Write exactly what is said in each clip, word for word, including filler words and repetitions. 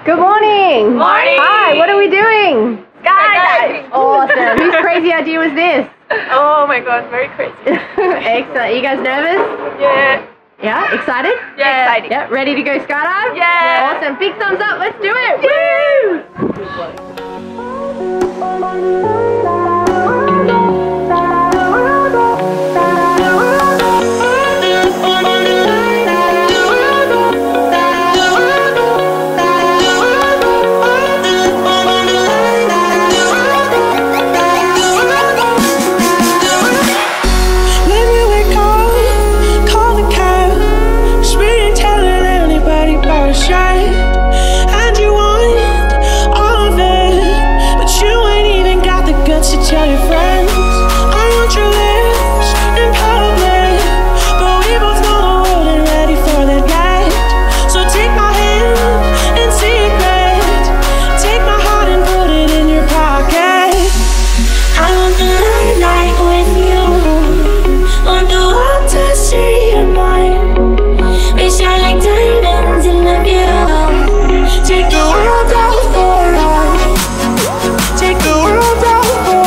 Good morning. Morning. Hi, what are we doing? Skydive. Awesome. Whose crazy idea was this? Oh my god, very crazy. Excellent. Are you guys nervous? Yeah. Yeah? Excited? Yeah. Excited. Yeah. Ready to go skydive? Yeah. Awesome. Big thumbs up. Let's do it. Woo! Tell your friends I want your lips in public, but we both know the world ain't ready for that yet. So take my hand in secret, take my heart and put it in your pocket. I want the night with you, want the world to see your mind. We shine like diamonds in the view. Take the world out for us. Take the world out.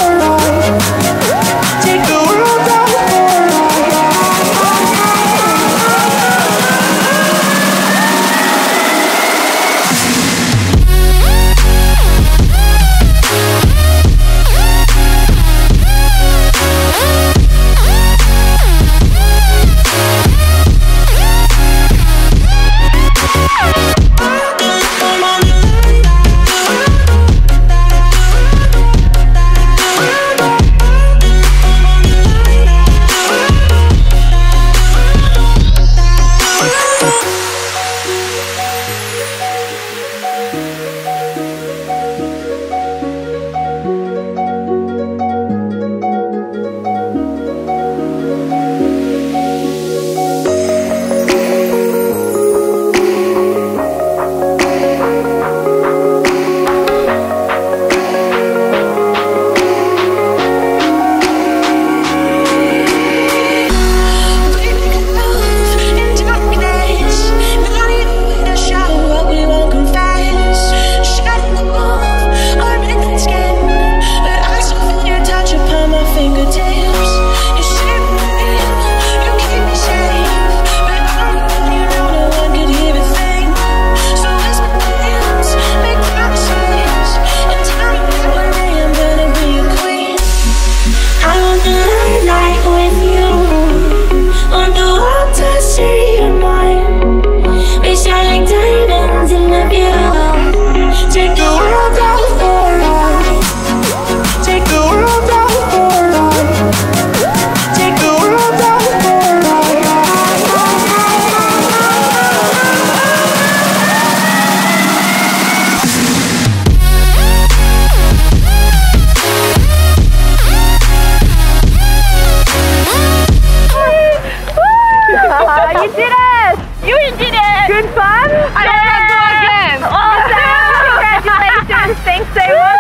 You did it! You did it! Good fun? I want to do it again! Awesome! Congratulations! Thanks so much!